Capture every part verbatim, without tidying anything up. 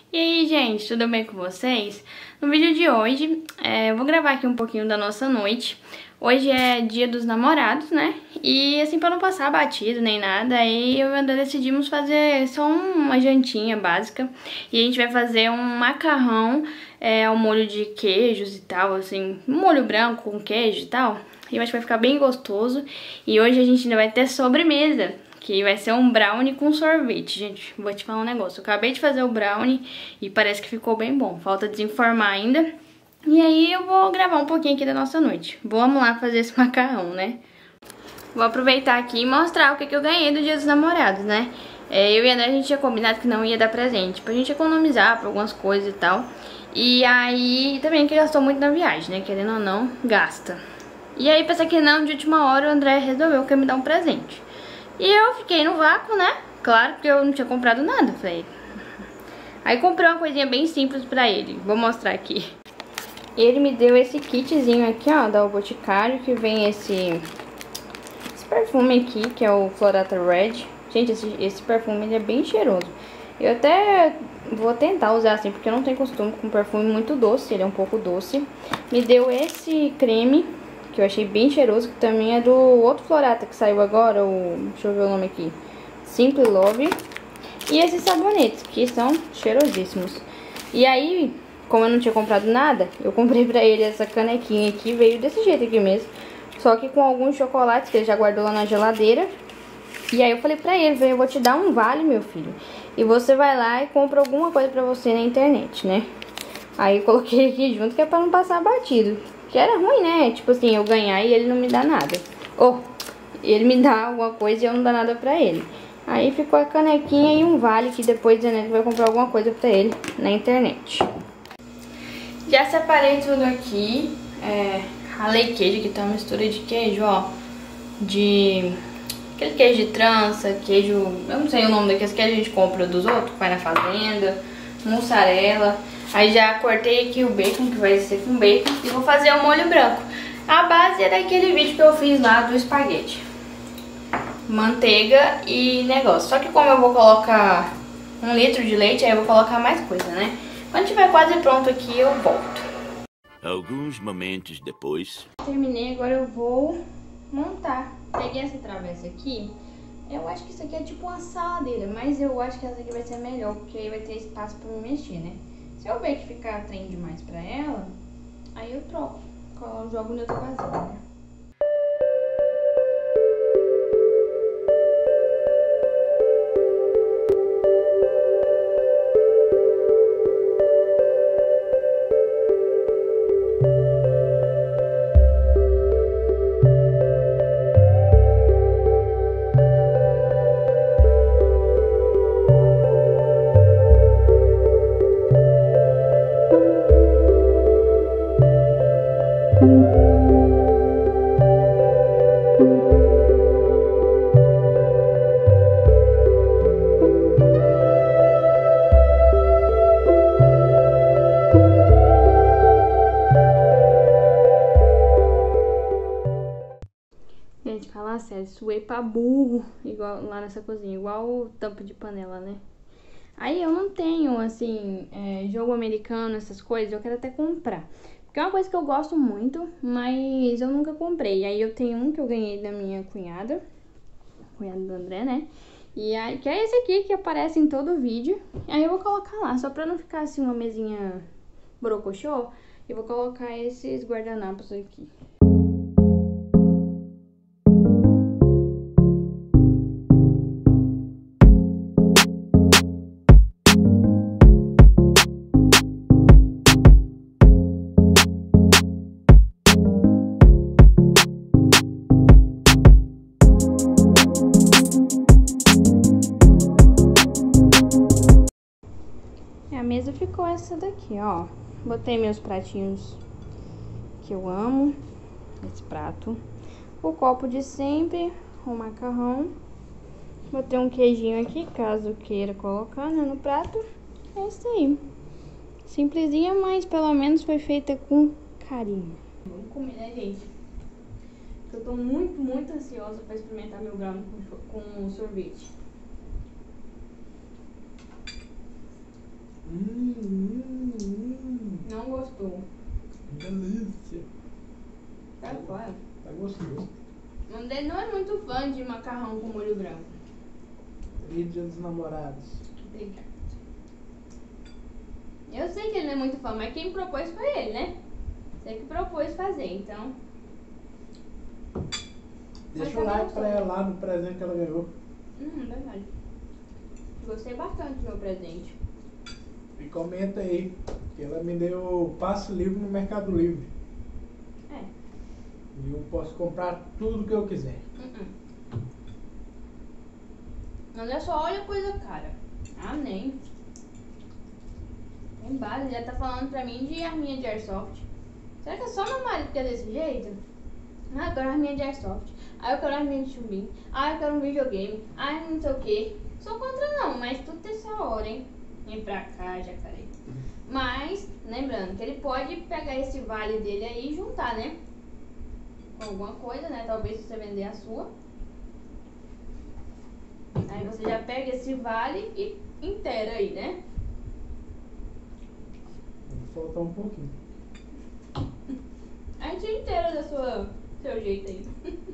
E aí, gente, tudo bem com vocês? No vídeo de hoje, é, eu vou gravar aqui um pouquinho da nossa noite. Hoje é dia dos namorados, né? E assim, pra não passar batido nem nada, aí eu e o André decidimos fazer só uma jantinha básica. E a gente vai fazer um macarrão é, ao molho de queijos e tal, assim, um molho branco com queijo e tal. E eu acho que vai ficar bem gostoso. E hoje a gente ainda vai ter sobremesa, que vai ser um brownie com sorvete. Gente, vou te falar um negócio. Eu acabei de fazer o brownie e parece que ficou bem bom. Falta desenformar ainda. E aí eu vou gravar um pouquinho aqui da nossa noite. Vamos lá fazer esse macarrão, né? Vou aproveitar aqui e mostrar o que, que eu ganhei do Dia dos Namorados, né? É, eu e a André, a gente tinha combinado que não ia dar presente, pra gente economizar pra algumas coisas e tal. E aí, também que gastou muito na viagem, né? Querendo ou não, gasta. E aí, pensei que não, de última hora, o André resolveu que ia me dar um presente. E eu fiquei no vácuo, né? Claro, porque eu não tinha comprado nada pra ele. Aí comprei uma coisinha bem simples pra ele. Vou mostrar aqui. Ele me deu esse kitzinho aqui, ó, da O Boticário, que vem esse, esse perfume aqui, que é o Florata Red. Gente, esse, esse perfume ele é bem cheiroso. Eu até vou tentar usar assim, porque eu não tenho costume com perfume muito doce, ele é um pouco doce. Me deu esse creme, que eu achei bem cheiroso, que também é do outro Florata que saiu agora, o, deixa eu ver o nome aqui, Simple Love. E esses sabonetes, que são cheirosíssimos. E aí, como eu não tinha comprado nada, eu comprei pra ele essa canequinha aqui, veio desse jeito aqui mesmo. Só que com alguns chocolates que ele já guardou lá na geladeira. E aí eu falei pra ele, eu vou te dar um vale, meu filho. E você vai lá e compra alguma coisa pra você na internet, né? Aí eu coloquei aqui junto, que é pra não passar batido. Que era ruim, né? Tipo assim, eu ganhar e ele não me dá nada. Ou, ele me dá alguma coisa e eu não dá nada pra ele. Aí ficou a canequinha e um vale, que depois a gente vai comprar alguma coisa pra ele na internet. Já separei tudo aqui. É, ralei queijo, que tá uma mistura de queijo, ó. De... aquele queijo de trança, queijo... eu não sei o nome daqueles que a gente compra dos outros, que vai na fazenda. Mussarela. Aí já cortei aqui o bacon, que vai ser com bacon. E vou fazer o molho branco. A base é daquele vídeo que eu fiz lá do espaguete. Manteiga e negócio. Só que como eu vou colocar um litro de leite, aí eu vou colocar mais coisa, né? Quando tiver quase pronto aqui, eu volto. Alguns momentos depois... Terminei, agora eu vou montar. Peguei essa travessa aqui. Eu acho que isso aqui é tipo uma saladeira, mas eu acho que essa aqui vai ser melhor, porque aí vai ter espaço pra me mexer, né? Se eu ver que ficar trem demais pra ela, aí eu troco. Eu jogo no outro vasinho, né? Gente, falar sério, suei pra burro, igual lá nessa cozinha, igual o tampo de panela, né? Aí eu não tenho, assim, é, jogo americano, essas coisas, eu quero até comprar. Porque é uma coisa que eu gosto muito, mas eu nunca comprei. Aí eu tenho um que eu ganhei da minha cunhada, cunhada do André, né? E aí, que é esse aqui que aparece em todo vídeo. Aí eu vou colocar lá, só pra não ficar assim uma mesinha borocochô, eu vou colocar esses guardanapos aqui. A mesa ficou essa daqui, ó. Botei meus pratinhos que eu amo. Esse prato. O copo de sempre. O macarrão. Botei um queijinho aqui, caso queira colocar, né, no prato. É isso aí. Simplesinha, mas pelo menos foi feita com carinho. Vamos comer, né, gente? Eu tô muito, muito ansiosa pra experimentar meu brownie com, com sorvete. Hum. gostoso. Delícia. Tá fora. Tá gostoso. O André não é muito fã de macarrão com molho branco. E Dia dos Namorados. Obrigada. Eu sei que ele não é muito fã, mas quem propôs foi ele, né? Você que propôs fazer, então. Deixa o like pra ela lá no presente que ela ganhou. Hum, verdade. Gostei bastante do meu presente. E comenta aí, que ela me deu passe livre no Mercado Livre. É. E eu posso comprar tudo que eu quiser. Uh -uh. André só olha coisa cara. Ah, nem. Tem base, já tá falando pra mim de arminha de airsoft. Será que é só meu marido que é desse jeito? Ah, eu quero arminha de airsoft. Ah, eu quero arminha de chumbinho. Ah, eu quero um videogame. Ah, não sei o que. Sou contra não, mas tudo tem essa hora, hein? Vem pra cá, jacaré. Mas, lembrando que ele pode pegar esse vale dele aí e juntar, né? Com alguma coisa, né? Talvez você vender a sua. Aí você já pega esse vale e inteira aí, né? Vai faltar um pouquinho. A gente inteira da sua seu jeito aí.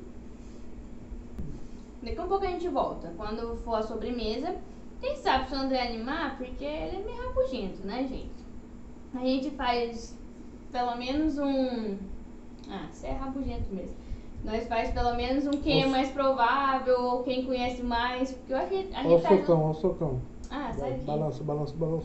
Daqui a um pouco a gente volta. Quando for a sobremesa, quem sabe se o André animar, porque ele é meio rabugento, né, gente? A gente faz pelo menos um... Ah, você é rabugento mesmo. Nós faz pelo menos um quem é mais provável, ou quem conhece mais, porque a gente, a Ó o gente tá... socão, ó o socão. Ah, sai daqui. Balança, balança, balança.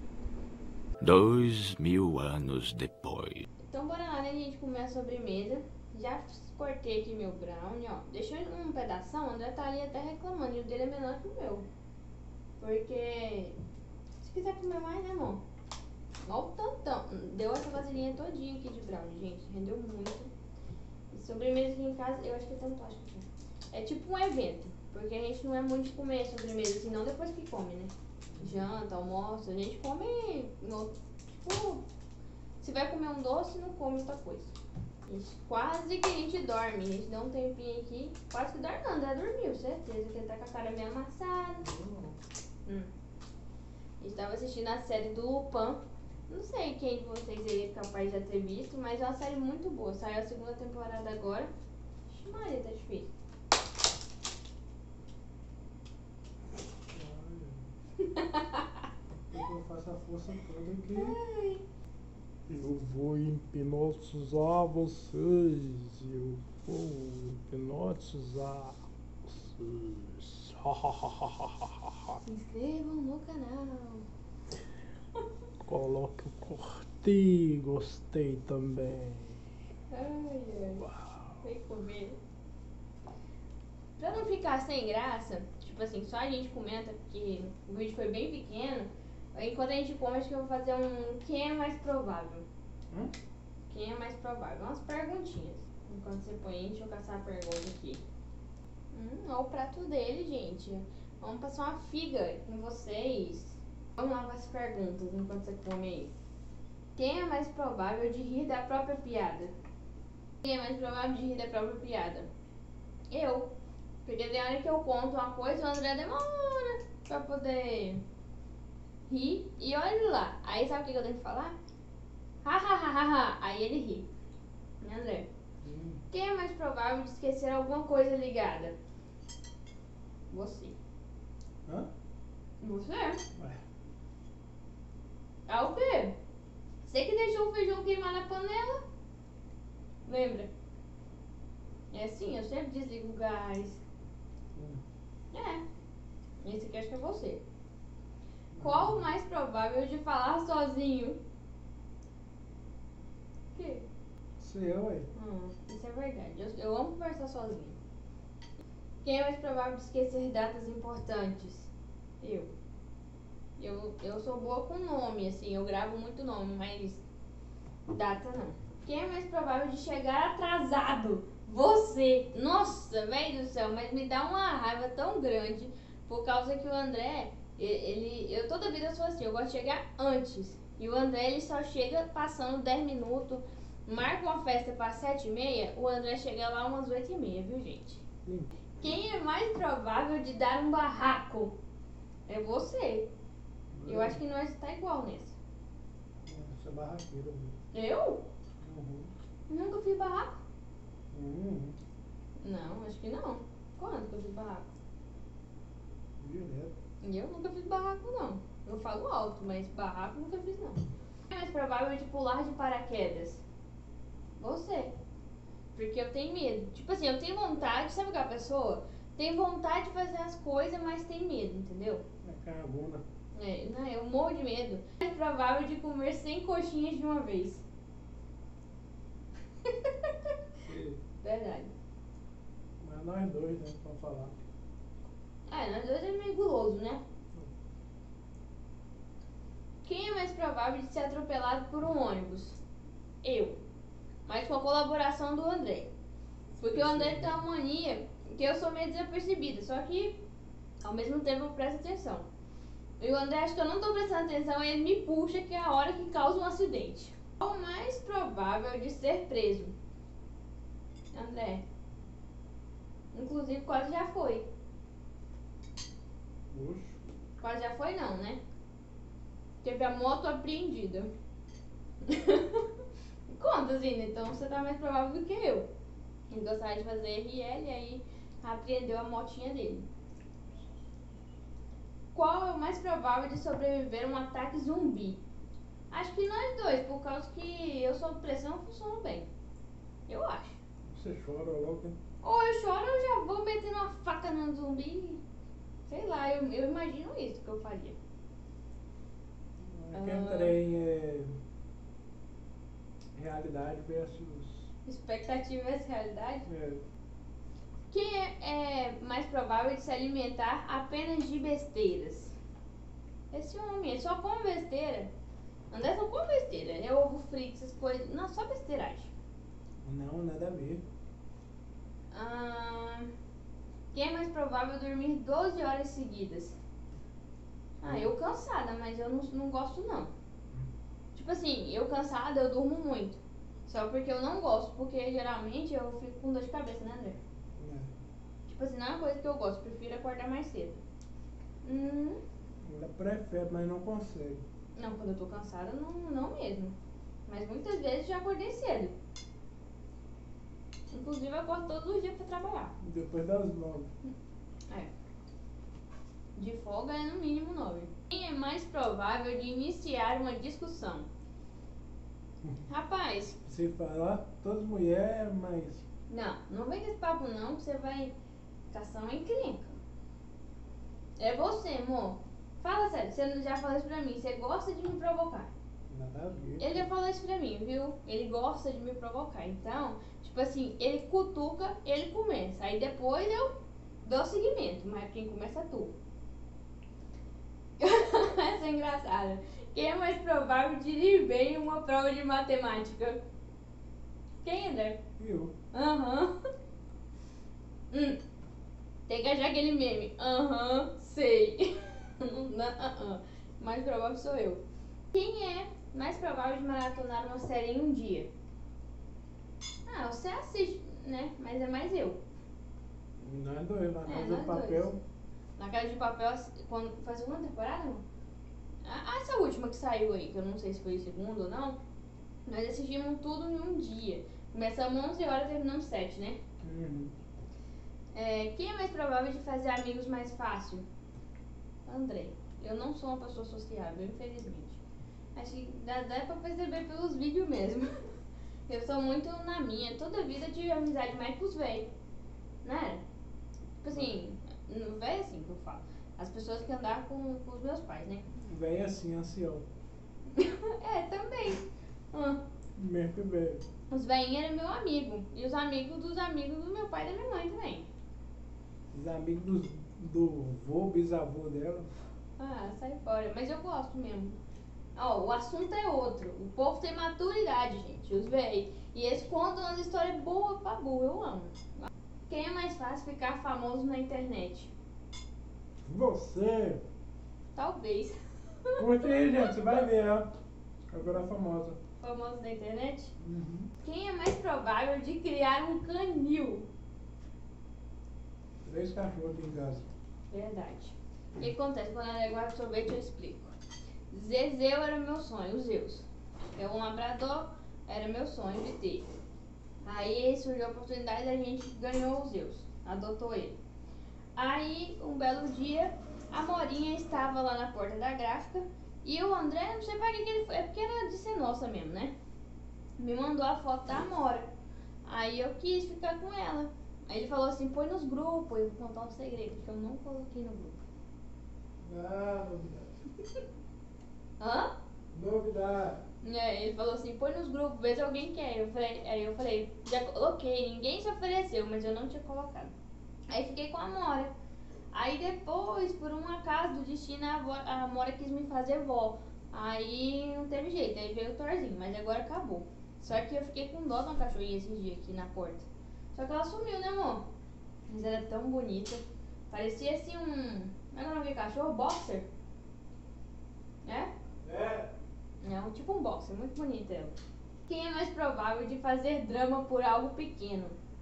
Dois mil anos depois. Então bora lá, né, gente, comer a sobremesa. Já cortei aqui meu brownie, ó. Deixou um pedação, o André tá ali até reclamando, e o dele é menor que o meu. Porque... se quiser comer mais, né, amor? Olha o tantão. Deu essa vasilhinha todinha aqui de brownie, gente. Rendeu muito. E sobremesa aqui em casa, eu acho que tem um plástico aqui. É tipo um evento. Porque a gente não é muito de comer sobremesa, assim, não depois que come, né? Janta, almoço, a gente come... No, tipo... se vai comer um doce, não come outra coisa. A gente, quase que a gente dorme. A gente dá um tempinho aqui. Quase que dorme, não. André dormiu, certeza. Que ele tá com a cara meio amassada. Hum. A gente tava assistindo a série do Lupin. Não sei quem de vocês aí é capaz de já ter visto, mas é uma série muito boa. Saiu a segunda temporada agora. Ixi, Maria, tá difícil. Eu faço a força toda aqui. Ai. Eu vou hipnotizar vocês. Eu vou hipnotizar vocês. Se inscrevam no canal. Coloque o curtir, gostei também. Ai, ai. Uau. Vem comer. Pra não ficar sem graça, tipo assim, só a gente comenta, porque o vídeo foi bem pequeno. Enquanto a gente come, acho que eu vou fazer um quem é mais provável. Hum? Quem é mais provável? Umas perguntinhas. Enquanto você põe, deixa eu caçar a pergunta aqui. Hum, olha o prato dele, gente. Vamos passar uma figa em vocês. Vamos lá com as perguntas enquanto você come aí. Quem é mais provável de rir da própria piada? Quem é mais provável de rir da própria piada? Eu. Porque tem hora que eu conto uma coisa, o André demora pra poder rir. E olha lá. Aí sabe o que eu tenho que falar? Ha ha ha ha ha. Aí ele ri. Né, André? Hum. Quem é mais provável de esquecer alguma coisa ligada? Você. Hã? Você? Ué. Ah, o quê? Você que deixou o feijão queimar na panela? Lembra? É assim, eu sempre desligo o gás. Hum. É. Esse aqui acho que é você. Qual o mais provável de falar sozinho? O quê? Sei eu, ué. Hum, isso é verdade. Eu, eu amo conversar sozinho. Quem é mais provável de esquecer datas importantes? Eu. Eu, eu sou boa com nome, assim, eu gravo muito nome, mas data não. Quem é mais provável de chegar atrasado? Você! Nossa, velho do céu, mas me dá uma raiva tão grande por causa que o André, ele, eu toda vida sou assim, eu gosto de chegar antes. E o André, ele só chega passando dez minutos, marca uma festa para sete e meia, o André chega lá umas oito e meia, viu, gente? Hum. Quem é mais provável de dar um barraco? É você. Eu acho que nós tá igual nessa. Você é barraqueira. Eu? Uhum. Nunca fiz barraco. Uhum. Não, acho que não. Quando que eu fiz barraco? Direto. E eu nunca fiz barraco, não. Eu falo alto, mas barraco nunca fiz, não. É mais provável de pular de paraquedas? Você. Porque eu tenho medo. Tipo assim, eu tenho vontade, sabe aquela pessoa? Tem vontade de fazer as coisas, mas tem medo, entendeu? É cagona. É, não, eu morro de medo. É mais provável de comer cem coxinhas de uma vez. E, Verdade. mas nós dois, né, pra falar. É, nós dois é meio guloso, né? Quem é mais provável de ser atropelado por um ônibus? Eu. Mas com a colaboração do André. Porque o André tem uma mania que eu sou meio desapercebida, só que ao mesmo tempo eu presto atenção. E o André acha que eu não tô prestando atenção e ele me puxa, que é a hora que causa um acidente. Qual o mais provável de ser preso? André. Inclusive quase já foi. Oxe. Quase já foi não, né? Teve a moto apreendida. Conta, Zina, então você tá mais provável do que eu. Ele gostava de fazer R L e aí apreendeu a motinha dele. Qual é o mais provável de sobreviver a um ataque zumbi? Acho que nós dois, por causa que eu sob pressão funciono bem. Eu acho. Você chora logo, hein? Ou eu choro ou eu já vou metendo uma faca no zumbi. Sei lá, eu, eu imagino isso que eu faria. Aqui Ah. entrei em é, realidade versus. Expectativa versus realidade? É, Quem é, é mais provável de se alimentar apenas de besteiras? Esse homem, ele só come besteira. André só come besteira. É ovo frito, essas coisas. Não, só besteiragem. não, nada a ver. Ah, quem é mais provável dormir doze horas seguidas? Ah, eu cansada, mas eu não, não gosto não. Tipo assim, eu cansada, eu durmo muito. Só porque eu não gosto, porque geralmente eu fico com dor de cabeça, né, André? É. Tipo assim, não é uma coisa que eu gosto, prefiro acordar mais cedo. Hum, Ela prefere, mas não consegue. não, quando eu tô cansada, não, não mesmo. Mas muitas vezes já acordei cedo. Inclusive eu acordo todos os dias pra trabalhar. Depois das nove. É. De folga é no mínimo nove. Quem é mais provável de iniciar uma discussão? Rapaz, Se falar, todas mulheres, mas. não, não vem com esse papo não, que você vai caçar uma encrenca. É você, amor. Fala sério, você já falou isso pra mim, você gosta de me provocar. Nada a ver. Ele já falou isso pra mim, viu? Ele gosta de me provocar. Então, tipo assim, ele cutuca, ele começa. Aí depois eu dou seguimento, mas quem começa é tu. Essa é engraçada. Quem é mais provável de ir bem em uma prova de matemática? Quem, André? Eu. Aham. Hum. Tem que achar aquele meme. Aham, sei. Não, aham. Mais provável sou eu. Quem é mais provável de maratonar uma série em um dia? Ah, você assiste, né? Mas é mais eu. Nós dois, na É, casa nós do papel. dois. Na Casa de Papel, quando, foi a segunda temporada, não? Ah, essa última que saiu aí, que eu não sei se foi a segunda ou não. Nós assistimos tudo em um dia. Começamos onze horas e terminamos sete, né? Uhum. É, quem é mais provável de fazer amigos mais fácil? André. Eu não sou uma pessoa sociável, infelizmente. Acho que dá, dá pra perceber pelos vídeos mesmo. Eu sou muito na minha. Toda vida tive amizade mais com os velhos. Né? Tipo assim, no velho assim que eu falo. As pessoas que andavam com, com os meus pais, né? Velho assim, ancião. É, também. Ah, Mesmo que velho. os velhinhos eram meu amigo. E os amigos dos amigos do meu pai e da minha mãe também. Os amigos do, do vô, bisavô dela. Ah, sai fora. Mas eu gosto mesmo. Ó, o assunto é outro. O povo tem maturidade, gente. Os velhos. E eles contam umas histórias boas pra burro. Eu amo. Quem é mais fácil ficar famoso na internet? Você. Talvez. Curte aí, gente. Você vai ver, ó. Agora a famosa. Famoso na internet? Uhum. Quem é mais provável de criar um canil? Três cachorros aqui em casa. Verdade. O que acontece? Quando ela guarda sorvete, eu explico. Zezeu era meu sonho, o Zeus. Eu, um labrador, era meu sonho de ter. Aí surgiu a oportunidade da gente ganhou o Zeus, adotou ele. Aí, um belo dia, a Morinha estava lá na porta da gráfica e o André, não sei pra que que ele foi, é porque era de ser nossa mesmo, né? Me mandou a foto da Amora. Aí eu quis ficar com ela. Aí ele falou assim, põe nos grupos, eu vou contar um segredo que eu não coloquei no grupo. Ah, novidade. Hã? Novidade. É, ele falou assim, põe nos grupos, vê se alguém quer. Eu falei, aí eu falei, já coloquei, ninguém se ofereceu, mas eu não tinha colocado. Aí fiquei com a Amora. Aí depois, por um acaso do destino, a, avó, a Amora quis me fazer vó. Aí não teve jeito, aí veio o Thorzinho, mas agora acabou. Só que eu fiquei com dó de uma cachorrinha esses dias aqui na porta. Só que ela sumiu, né, amor? Mas ela é tão bonita. Parecia assim um... Como é que é o nome de cachorro? Boxer? É? É. É um tipo um boxer, muito bonita ela. Quem é mais provável de fazer drama por algo pequeno?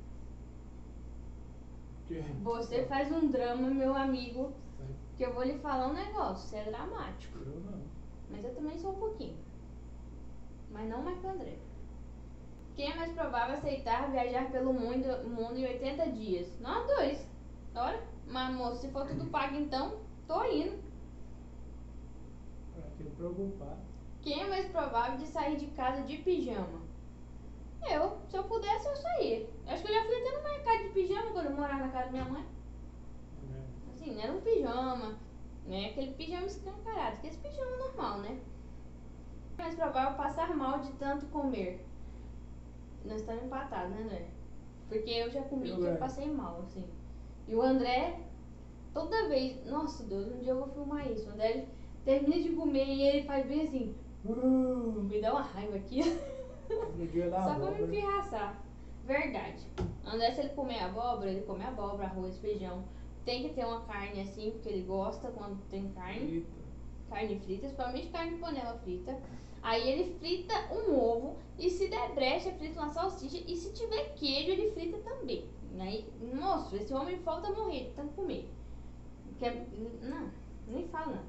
Que? Você faz um drama, meu amigo, que eu vou lhe falar um negócio, você é dramático. Eu não. Mas eu também sou um pouquinho. Mas não mais que o André. Quem é mais provável aceitar viajar pelo mundo, mundo em oitenta dias? Nós dois. Olha, mas moço, se for tudo pago então, tô indo. Pra que preocupar? Quem é mais provável de sair de casa de pijama? Eu, se eu pudesse, eu saía. Acho que eu já fui até no mercado de pijama quando eu morava na casa da minha mãe. É. Assim, não era um pijama, né? Aquele pijama escancarado, aquele pijama normal, né? É mais provável passar mal de tanto comer. Nós estamos empatados, né, André? Porque eu já comi Eu que eu ganho. passei mal, assim. E o André, toda vez, nossa Deus, um dia eu vou filmar isso. O André ele termina de comer e ele faz bem assim. Uh, Me dá uma raiva aqui. no dia da Só pra me abóbora. pirraçar. Verdade. O André, se ele comer abóbora, ele come abóbora, arroz, feijão. Tem que ter uma carne assim, porque ele gosta quando tem carne. Eita. Carne frita, principalmente carne de panela frita. Aí ele frita um ovo e se der brecha, frita uma salsicha. E se tiver queijo, ele frita também. Aí, moço, esse homem falta morrer de tanto comer. Quer, não, nem falo nada.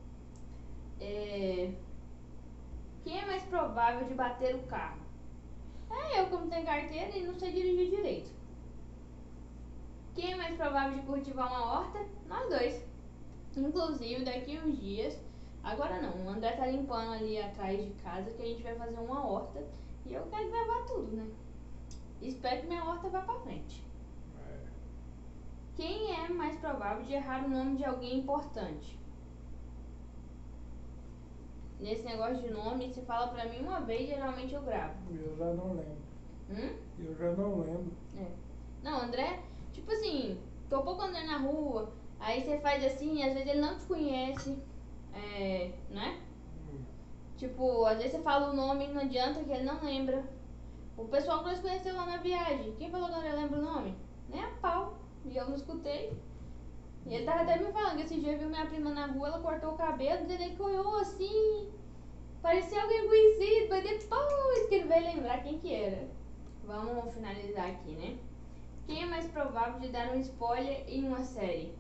É, quem é mais provável de bater o carro? É eu, como tenho carteira e não sei dirigir direito. Quem é mais provável de cultivar uma horta? Nós dois. Inclusive, daqui uns dias, agora não, o André tá limpando ali atrás de casa que a gente vai fazer uma horta e eu quero gravar tudo, né? Espero que minha horta vá pra frente. É. Quem é mais provável de errar o nome de alguém importante? Nesse negócio de nome, se fala pra mim uma vez, geralmente eu gravo. Eu já não lembro. Hum? Eu já não lembro. É. Não, André, tipo assim, tô pouco andando na rua, aí você faz assim, às vezes ele não te conhece, é, né? Hum. Tipo, às vezes você fala o nome e não adianta que ele não lembra. O pessoal que nós conheceu lá na viagem, quem falou que eu não lembro o nome? Nem a pau. E eu não escutei. E ele tava até me falando que esse dia viu minha prima na rua, ela cortou o cabelo, ele olhou assim, parecia alguém conhecido, mas depois que ele veio lembrar quem que era. Vamos finalizar aqui, né? Quem é mais provável de dar um spoiler em uma série?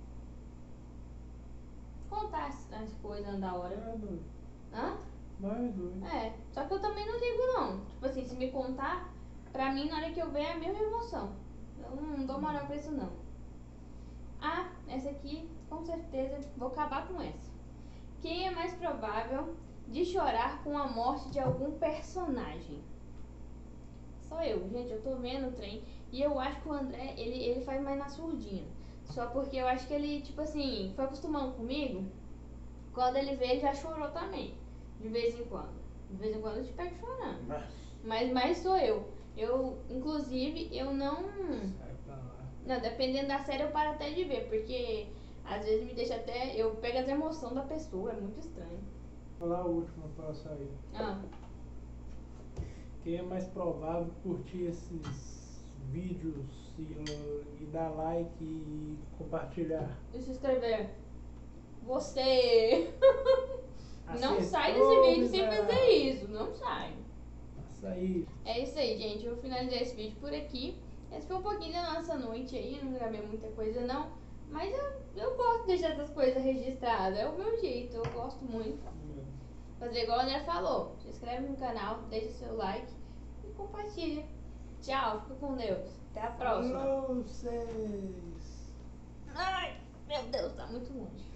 Contar as, as coisas da hora. É doido. Hã? Mais doido. É, só que eu também não ligo não. Tipo assim, se me contar, pra mim na hora que eu ver é a mesma emoção. Eu não dou moral pra isso não. Ah, essa aqui, com certeza, vou acabar com essa. Quem é mais provável de chorar com a morte de algum personagem? Sou eu, gente, eu tô vendo o trem e eu acho que o André, ele, ele faz mais na surdina. Só porque eu acho que ele, tipo assim, foi acostumando comigo. Quando ele veio, ele já chorou também. De vez em quando. De vez em quando eu te pego chorando. Mas Mas mais sou eu. Eu, inclusive, eu não... sai pra lá. Não, dependendo da série eu paro até de ver, porque às vezes me deixa até... Eu pego as emoções da pessoa, é muito estranho. Vou falar a última pra sair. Ah, Quem é mais provável curtir esses vídeos e, e dar like e compartilhar? deixa eu escrever. Você... Não Acertou, sai desse vídeo sem miserável. fazer isso, não sai. Açaí. É isso aí, gente. Eu vou finalizar esse vídeo por aqui. Esse foi um pouquinho da nossa noite aí. Eu não gravei muita coisa, não. Mas eu, eu gosto de deixar essas coisas registradas. É o meu jeito. Eu gosto muito. fazer igual o André falou. Se inscreve no canal, deixa seu like e compartilha. Tchau, fica com Deus. Até a próxima. Falou, vocês. Ai, meu Deus, tá muito longe.